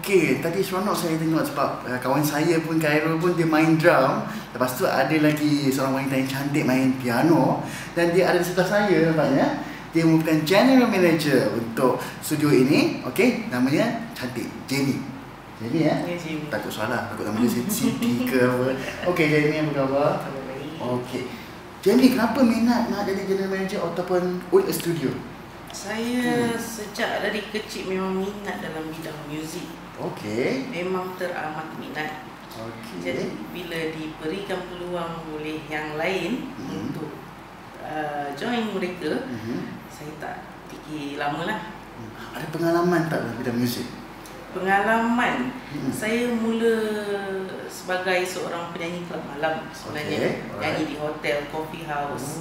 Okey, tadi seronok saya tengok sebab kawan saya pun, Khairul pun, dia main drum. Lepas tu ada lagi seorang wanita yang cantik main piano. Dan dia ada di sebelah saya nampaknya. Dia merupakan General Manager untuk studio ini. Okey, namanya cantik, Jenny. Jenny ya? Ya, Jenny. Takut salah, takut nama dia Siti ke apa. Okey, Jenny, apa khabar? Okey. Jenny, kenapa minat nak jadi General Manager ataupun own a studio? Saya sejak dari kecil memang minat dalam bidang muzik. Okey. Memang teramat minat. Okey. Jadi bila diberikan peluang oleh yang lain untuk join mereka, saya tak fikir lama lah. Ada pengalaman tak dalam bidang muzik? Pengalaman, saya mula sebagai seorang penyanyi kelab malam sebenarnya. Nyanyi di hotel, coffee house.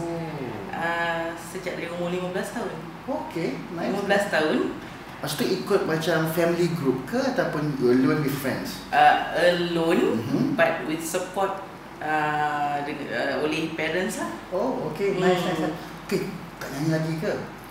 Sejak dari umur 15 tahun. Okey, nice. 15 tahun. Lepas tu ikut macam family group ke ataupun you alone with friends? Alone, but with support oleh parents lah. Oh, okey, nice. Okey, tak nyanyi lagi ke?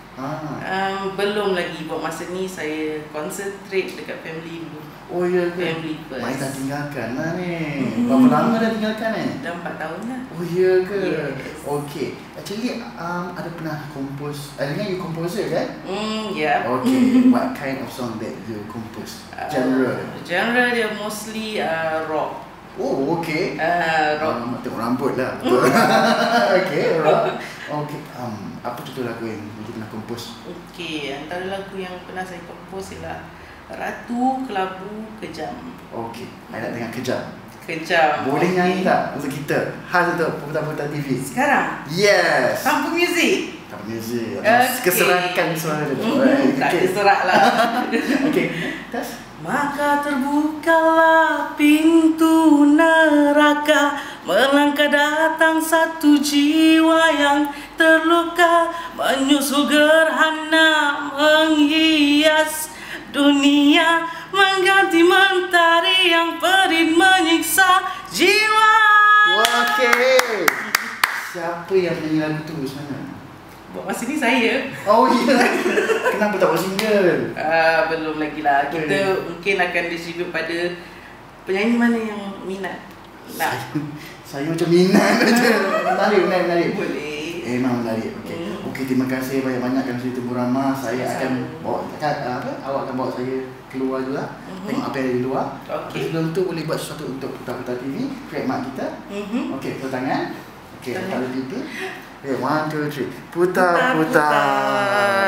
Belum lagi. Buat masa ni saya concentrate dekat family dulu. Oh ya ke? Family first. Main dah tinggalkan lah ni. Berapa lama dah tinggalkan ni? Dah 4 tahun lah. Oh ya ke? Yes. Okey. Actually, ada pernah compose, dengan you composer kan? Yeah. Okay, what kind of song that you compose? Genre? Genre dia mostly rock. Oh, okay. Rock. Tengok rambut lah. Okay, rock. Okay, apa contoh lagu yang you pernah compose? Okay, antara lagu yang pernah saya compose ialah Ratu Kelabu Kejam. Okay, saya nak dengar Kejam. Kejam. Boleh nyanyi tak untuk kita? Khas untuk putar-putar TV. Sekarang? Yes. Tanpa muzik? Tanpa muzik. Okay. Keserakan suara dia. Tak keserak lah. Okay, tes. Maka terbukalah pintu neraka, melangkah datang satu jiwa yang terluka, menyusul gerhana menghias dunia, mengganti mentari yang pedih menyiksa jiwa. Okay. Siapa yang menyanyi lagu tu sebenarnya? Buat masa ni saya. Oh iya. Kenapa tak buat single? Belum lagi lah. Kita mungkin akan distribute pada penyanyi mana yang minat. Saya macam minat aja. Menarik. Boleh. Memang menarik. Okey, terima kasih banyak-banyak kerana cerita Burama. Saya akan bawa awak akan bawa saya keluar dulu lah. Tengok apa yang ada di luar. Okay. Sebelum tu boleh buat sesuatu untuk putar-putar TV, trademark kita. Okey, putar tangan. Okey, letak pipi. 1, 2, 3. Putar.